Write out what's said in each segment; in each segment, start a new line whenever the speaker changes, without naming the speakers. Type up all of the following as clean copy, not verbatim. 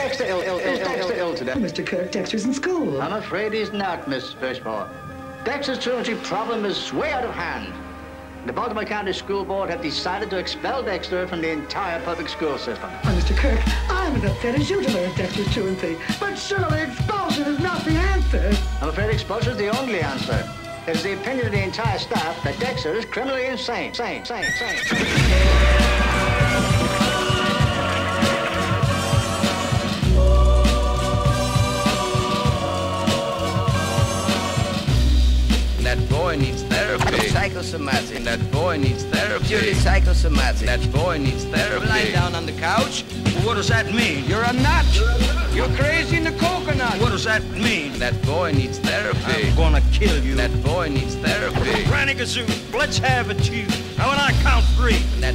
Dexter ill today?
Mr. Kirk, Dexter's in school.
I'm afraid he's not, Miss Fishmore. Dexter's truancy problem is way out of hand. The Baltimore County School Board have decided to expel Dexter from the entire public school system.
Mr. Kirk, I'm as upset as you to learn Dexter's truancy, but surely expulsion is not the answer.
I'm afraid expulsion is the only answer. It is the opinion of the entire staff that Dexter is criminally insane. Sane.
That boy needs therapy.
Psychosomatic.
That boy needs therapy.
Purely psychosomatic.
That boy needs therapy.
Lying down on the couch.
Well, what does that mean? You're a nut. You're crazy in the coconut. What does that mean?
That boy needs therapy.
I'm gonna kill you.
That boy needs therapy.
Granny Gazoo, let's have it, you. Now when I count 3.
That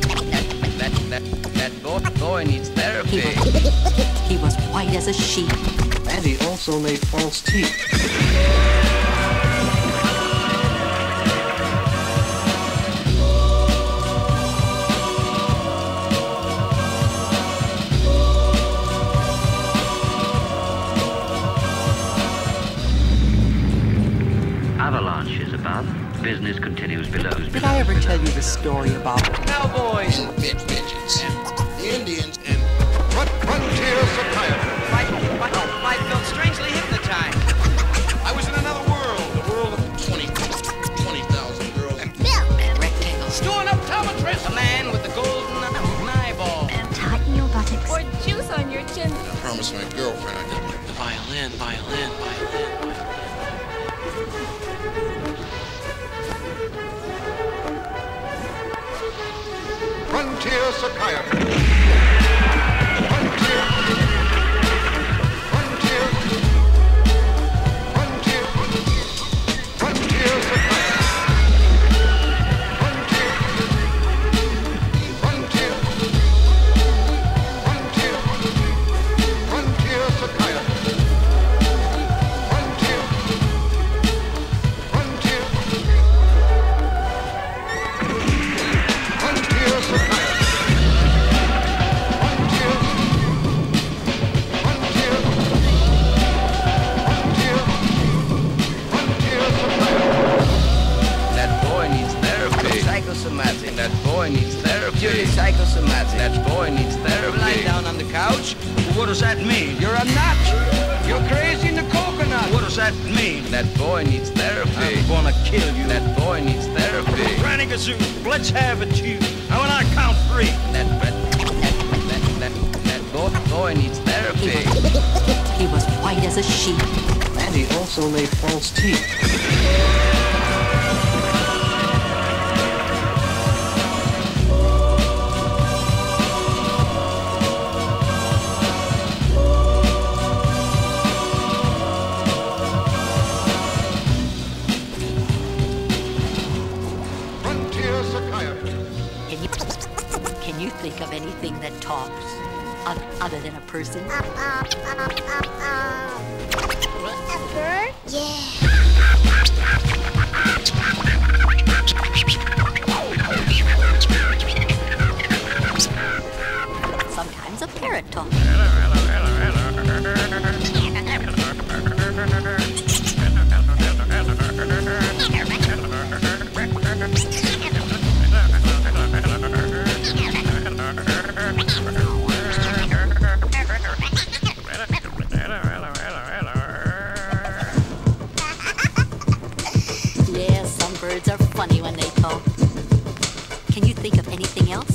boy needs therapy.
He was white as a sheet.
And he also made false teeth.
Avalanches above, business continues below.
Did I ever tell you the story about
Cowboys.
Midgets. The Indians and frontier psychiatry.
I felt strangely hypnotized.
I was in another world. The world of 20,000 girls. And
rectangles?
Storing up optometrist. A man with the golden eyeball.
Tighten your buttocks.
Or juice on your chin.
I promised my girlfriend I did.
The violin.
Frontier psychiatry. Frontier.
Psychosomatic.
That boy needs therapy.
Purely psychosomatic.
That boy needs therapy.
Lying down on the couch.
Well, what does that mean? You're a nut. You're crazy in the coconut. What does that mean?
That boy neneeds therapy.
I'm gonna kill you.
That boy needs therapy.
Granny Gazoo, let's have it, you. Now when I count 3.
That boy needs therapy.
He was white as a sheet.
And he also made false teeth.
Can you think of anything that talks other than a person?
A bird? Yeah.
Sometimes a parrot talks. Yeah, some birds are funny when they talk. Can you think of anything else?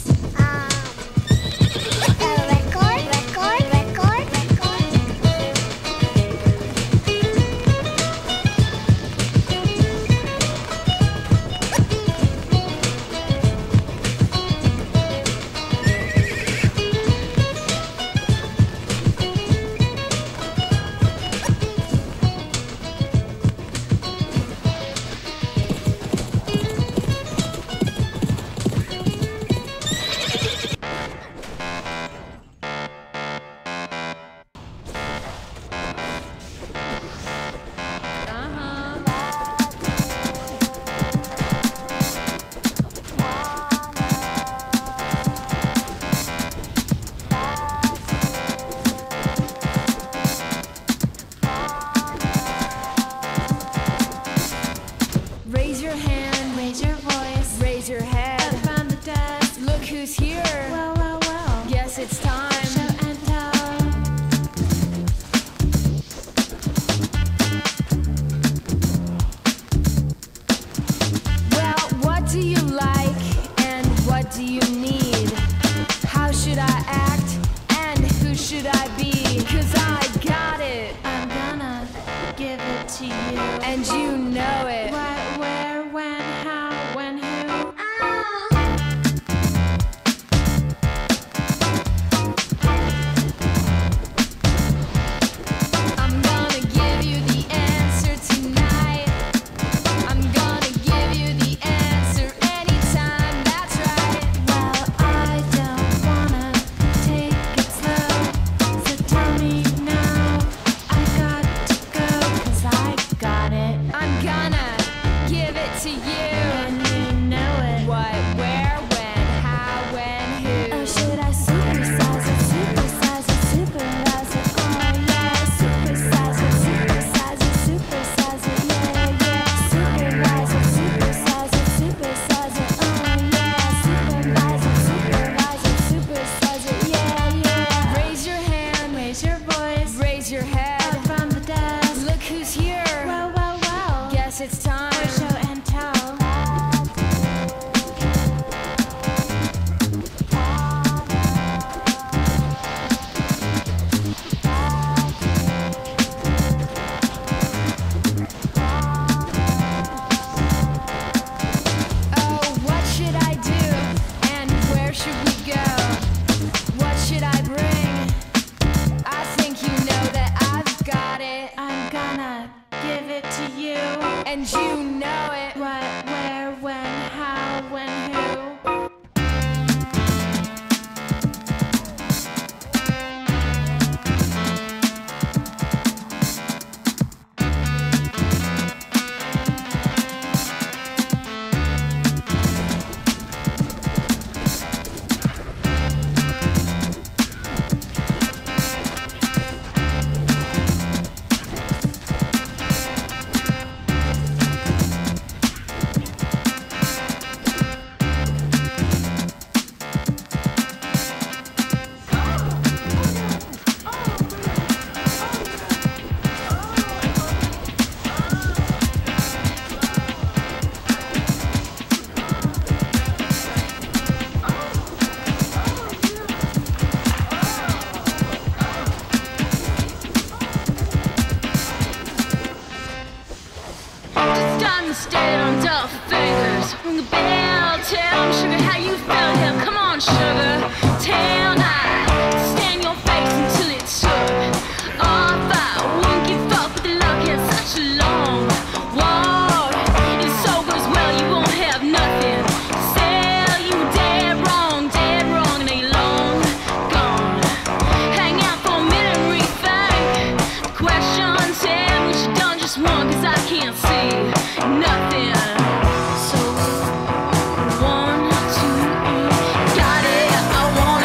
ring the bell. Tell me, sugar, how you felt here. Come on, sugar. Tell I stand your face until it's took off. I wouldn't give up with the luck in such a long walk. If so goes well, you won't have nothing to sell. You dead wrong, and they long gone. Hang out for a minute and rethink the question. Tell me what you done just one, 'cause I can't see nothing. So 1, 2, 3, got it. I want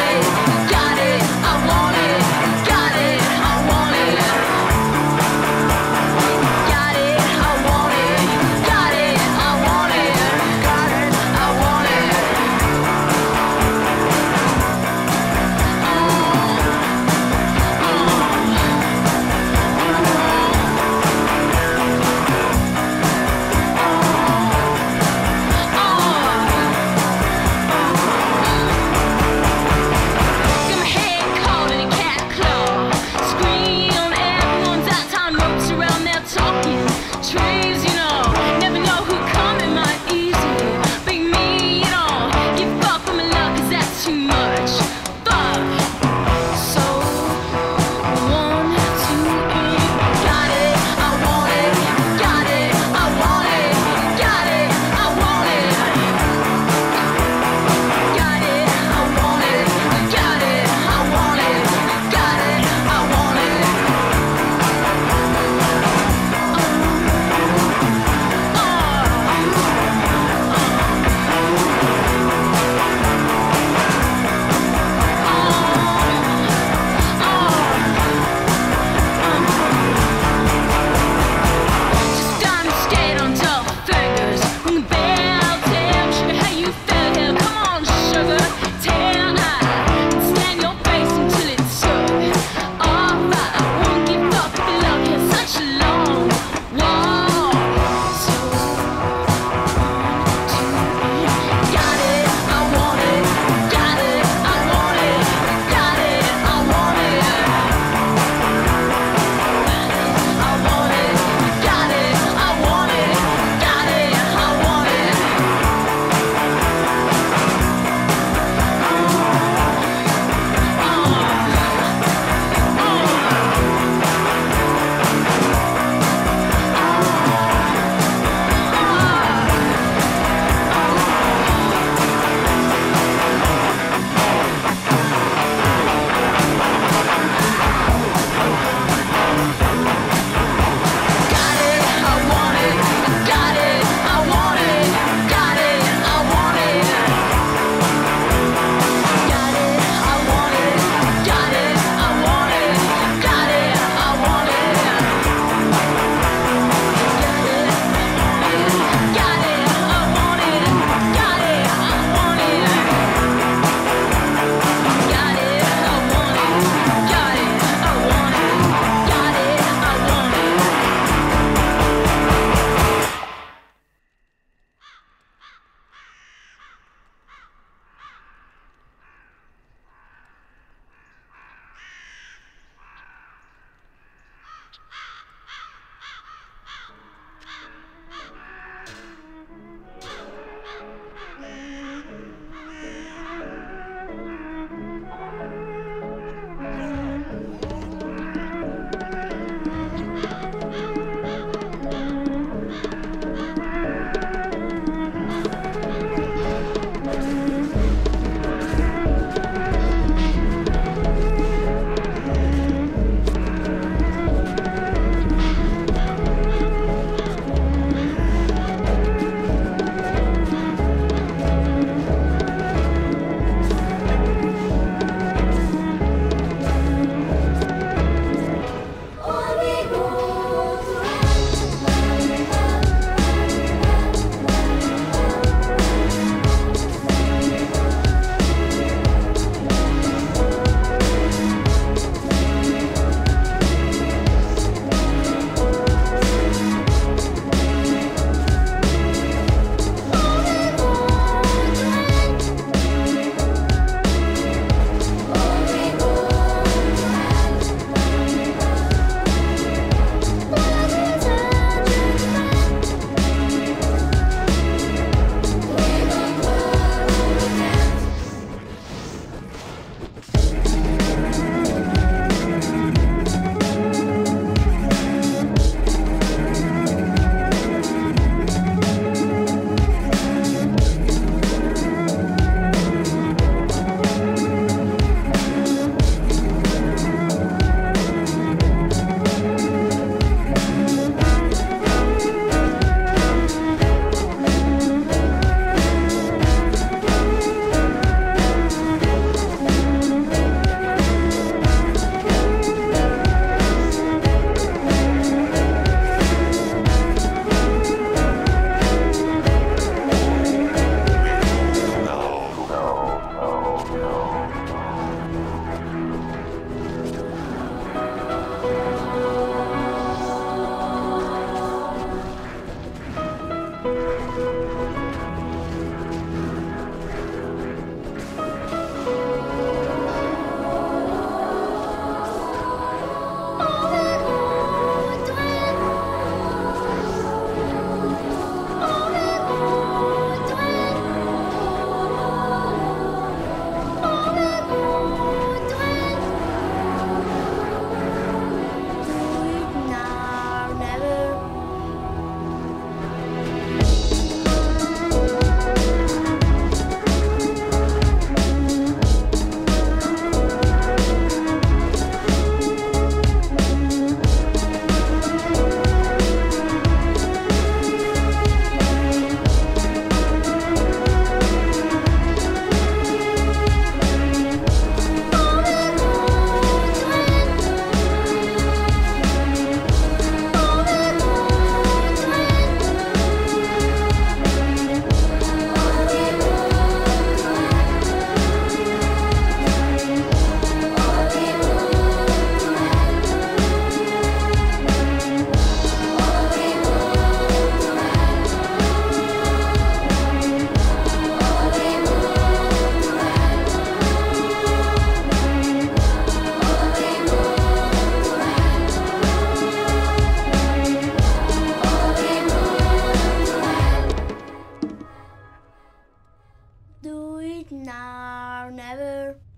it now, never.